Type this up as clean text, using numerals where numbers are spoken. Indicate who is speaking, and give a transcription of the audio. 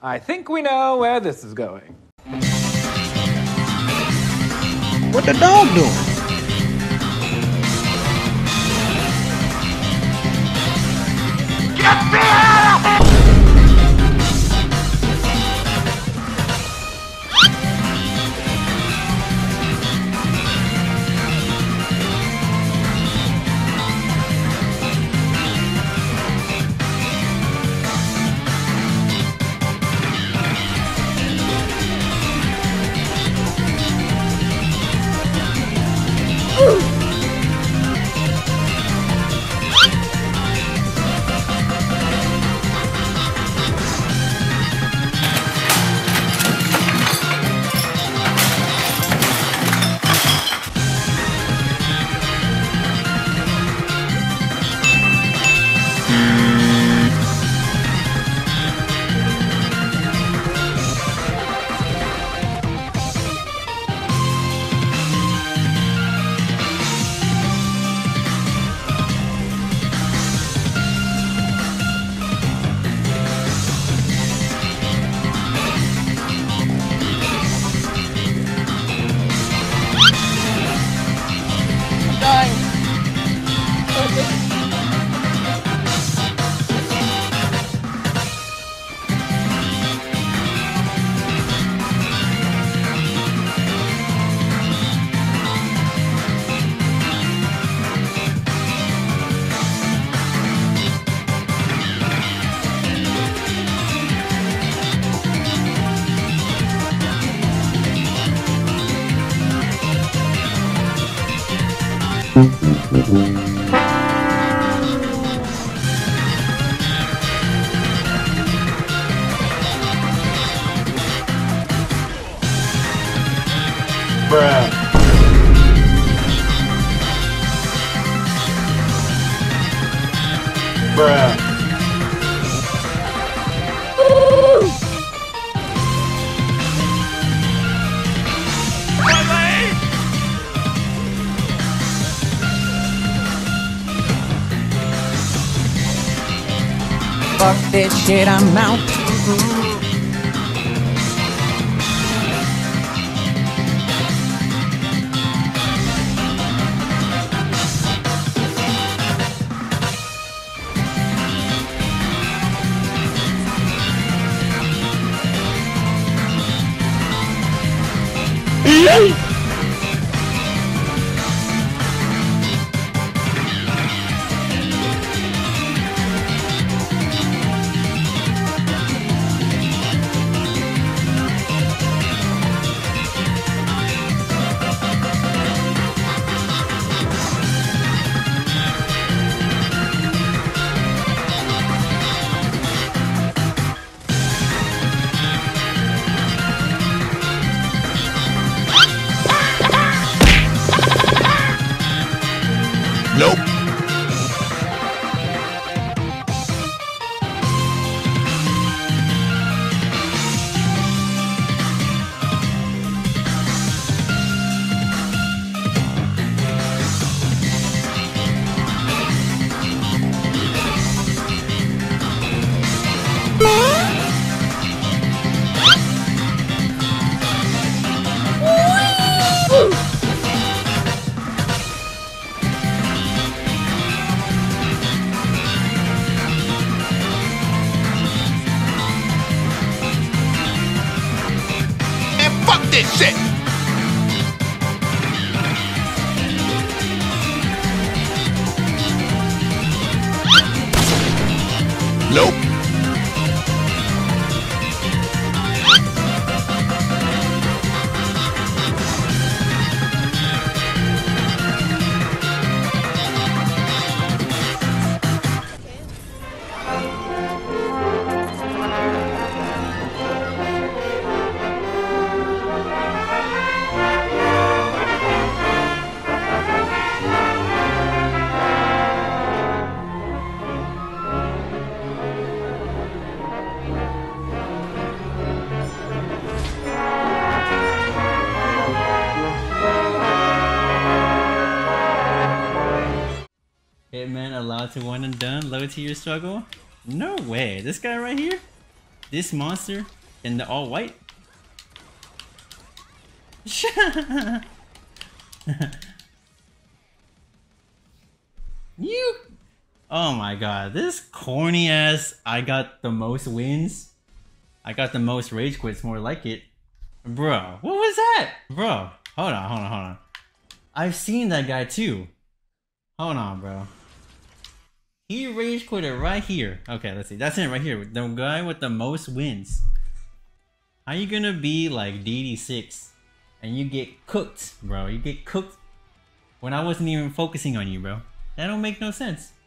Speaker 1: I think we know where this is going.
Speaker 2: What the dog doing?
Speaker 3: Get me out of here!
Speaker 1: Bruh. Bruh.
Speaker 4: Fuck this shit, I'm out.
Speaker 3: Nope. Fuck this shit! Nope.
Speaker 5: Hitman allowed to one and done, low tier struggle? No way, this guy right here? This monster in the all white. You. Oh my god, this corny ass. I got the most wins. I got the most rage quits. More like it, bro. What was that, bro? Hold on. I've seen that guy too. Hold on, bro. He rage quitted right here. Okay, let's see. That's him right here. The guy with the most wins. How you gonna be like DD6 and you get cooked, bro? You get cooked when I wasn't even focusing on you, bro. That don't make no sense.